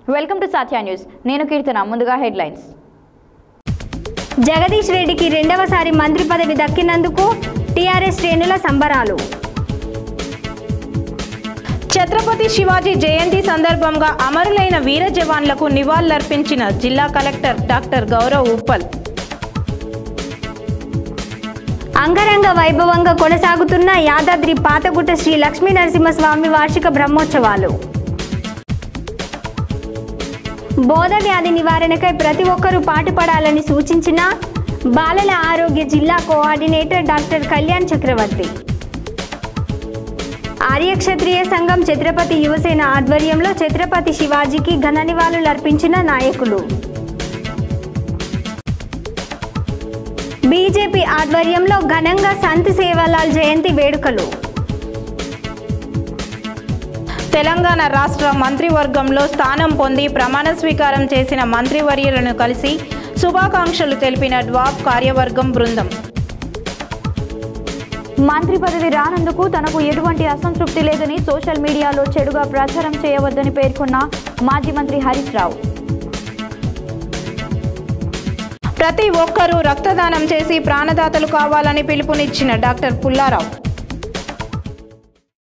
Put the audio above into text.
Welcome to సాత్య news. నేను కీర్తన. ముందుగా headlines. Jagadish రెడ్డికి రెండవసారి మంత్రి పదవి దక్కినందుకు టీఆర్ఎస్ శ్రేణుల సంబరాలు. ఛత్రపతి శివాజీ జయంతి సందర్భంగా అమరులైన వీర జవాన్లకు నివాళులర్పించిన జిల్లా కలెక్టర్ డాక్టర్ గౌరవ్ ఉప్పల్. అంగరంగ వైభవంగా కొనసాగుతున్న యాదాద్రి పాతగుట్ట శ్రీ లక్ష్మీ నరసింహస్వామి వార్షిక బ్రహ్మోత్సవాలు. బోధ వ్యాధి నివారణకై ప్రతి ఒక్కరూ పాటుపడాలని సూచించిన బాలల ఆరోగ్య జిల్లా కోఆర్డినేటర్ డాక్టర్ కళ్యాణ్ చక్రవర్తి. ఆర్యక్షత్రియ సంఘం ఛత్రపతి యువసేన ఆధ్వర్యంలో ఛత్రపతి శివాజీకి ఘన నివాళులు అర్పించిన నాయకులు. బీజేపీ ఆధ్వర్యంలో ఘనంగా సంత్ సేవాలాల్ జయంతి వేడుకలు. తెలంగాణ రాష్ట్ర మంత్రివర్గంలో స్థానం పొంది ప్రమాణ స్వీకారం చేసిన మంత్రివర్యులను కలిసి శుభాకాంక్షలు తెలిపిన డ్వాప్ కార్యవర్గం బృందం. మంత్రి పదవి రానందుకు తనకు ఎటువంటి అసంతృప్తి లేదని సోషల్ మీడియాలో చెడుగా ప్రచారం చేయవద్దని పేర్కొన్న మాజీ మంత్రి హరీష్ రావు. ప్రతి ఒక్కరూ రక్తదానం చేసి ప్రాణదాతలు కావాలని పిలుపునిచ్చిన డాక్టర్ పుల్లారావు.